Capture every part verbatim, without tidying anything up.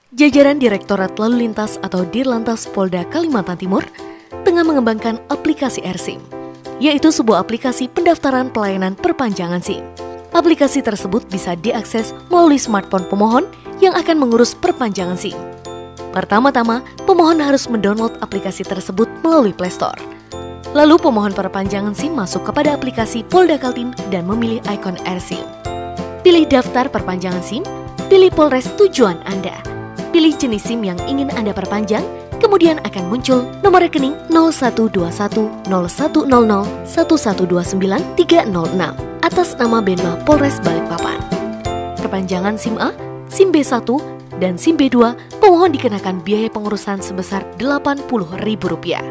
Jajaran Direktorat Lalu Lintas atau Dirlantas Polda Kalimantan Timur tengah mengembangkan aplikasi AirSIM, yaitu sebuah aplikasi pendaftaran pelayanan perpanjangan SIM. Aplikasi tersebut bisa diakses melalui smartphone pemohon yang akan mengurus perpanjangan SIM. Pertama-tama, pemohon harus mendownload aplikasi tersebut melalui Play Store. Lalu pemohon perpanjangan SIM masuk kepada aplikasi Polda Kaltim dan memilih ikon AirSIM. Pilih daftar perpanjangan SIM, pilih Polres tujuan Anda. Pilih jenis SIM yang ingin Anda perpanjang, kemudian akan muncul nomor rekening nol satu dua satu nol satu nol nol satu satu dua sembilan tiga nol enam atas nama Benma Polres Balikpapan. Perpanjangan SIM A, SIM B satu, dan SIM B dua, pemohon dikenakan biaya pengurusan sebesar delapan puluh ribu rupiah.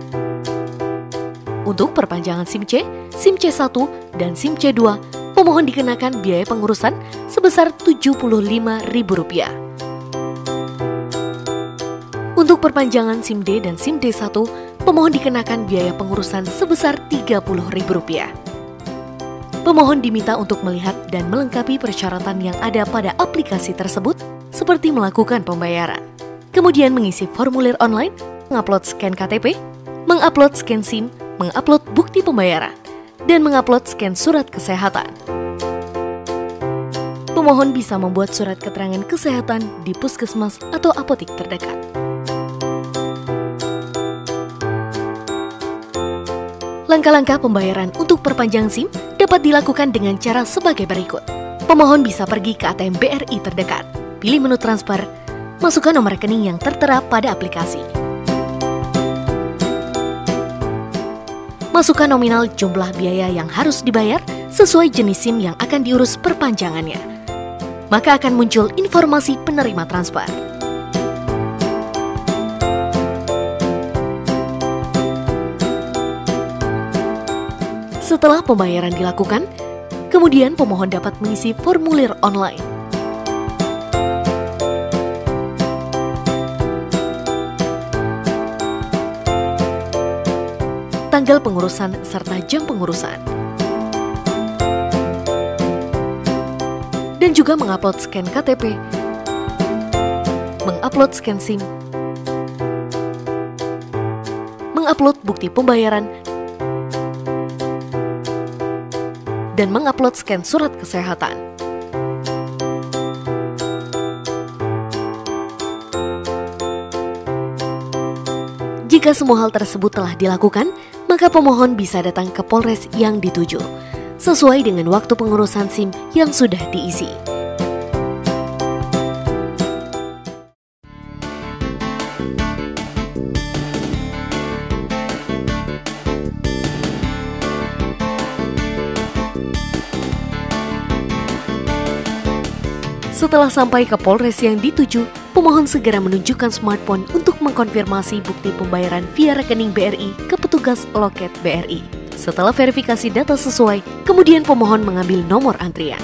Untuk perpanjangan SIM C, SIM C satu, dan SIM C dua, pemohon dikenakan biaya pengurusan sebesar tujuh puluh lima ribu rupiah. Untuk perpanjangan SIM D dan SIM D satu, pemohon dikenakan biaya pengurusan sebesar tiga puluh ribu rupiah. Pemohon diminta untuk melihat dan melengkapi persyaratan yang ada pada aplikasi tersebut, seperti melakukan pembayaran, kemudian mengisi formulir online, mengupload scan K T P, mengupload scan SIM, mengupload bukti pembayaran, dan mengupload scan surat kesehatan. Pemohon bisa membuat surat keterangan kesehatan di puskesmas atau apotik terdekat. Langkah-langkah pembayaran untuk perpanjangan SIM dapat dilakukan dengan cara sebagai berikut. Pemohon bisa pergi ke A T M B R I terdekat, pilih menu transfer, masukkan nomor rekening yang tertera pada aplikasi. Masukkan nominal jumlah biaya yang harus dibayar sesuai jenis SIM yang akan diurus perpanjangannya. Maka akan muncul informasi penerima transfer. Setelah pembayaran dilakukan, kemudian pemohon dapat mengisi formulir online. Tanggal pengurusan serta jam pengurusan. Dan juga mengupload scan K T P, mengupload scan SIM, mengupload bukti pembayaran, dan mengupload scan surat kesehatan. Jika semua hal tersebut telah dilakukan, maka pemohon bisa datang ke Polres yang dituju, sesuai dengan waktu pengurusan SIM yang sudah diisi. Setelah sampai ke Polres yang dituju, pemohon segera menunjukkan smartphone untuk mengkonfirmasi bukti pembayaran via rekening B R I ke petugas loket B R I. Setelah verifikasi data sesuai, kemudian pemohon mengambil nomor antrian.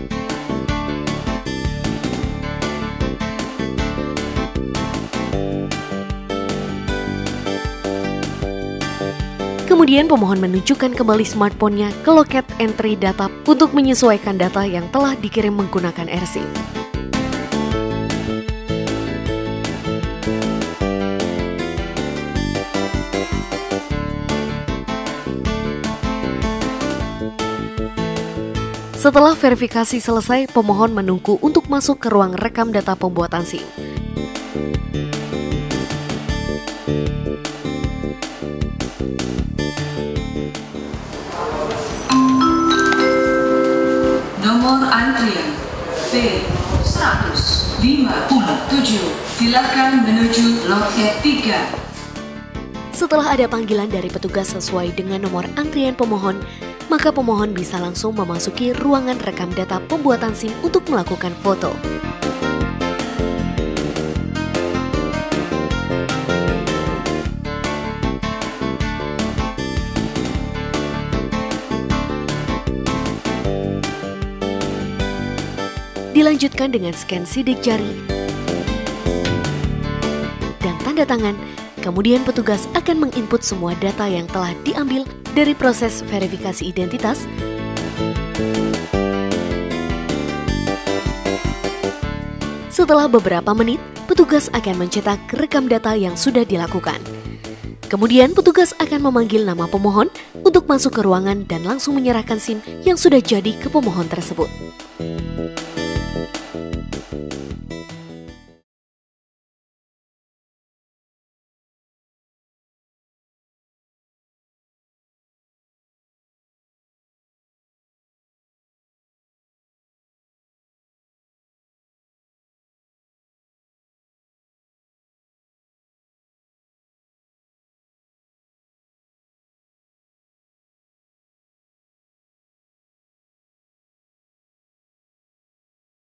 Kemudian pemohon menunjukkan kembali smartphone-nya ke loket entry data untuk menyesuaikan data yang telah dikirim menggunakan AirSIM. Setelah verifikasi selesai, pemohon menunggu untuk masuk ke ruang rekam data pembuatan SIM. Nomor antrian B seratus lima puluh tujuh, silakan menuju loket tiga. Setelah ada panggilan dari petugas sesuai dengan nomor antrian pemohon, maka pemohon bisa langsung memasuki ruangan rekam data pembuatan SIM untuk melakukan foto. Dilanjutkan dengan scan sidik jari dan tanda tangan. Kemudian petugas akan menginput semua data yang telah diambil dari proses verifikasi identitas, Setelah beberapa menit, petugas akan mencetak rekam data yang sudah dilakukan. Kemudian petugas akan memanggil nama pemohon untuk masuk ke ruangan dan langsung menyerahkan SIM yang sudah jadi ke pemohon tersebut.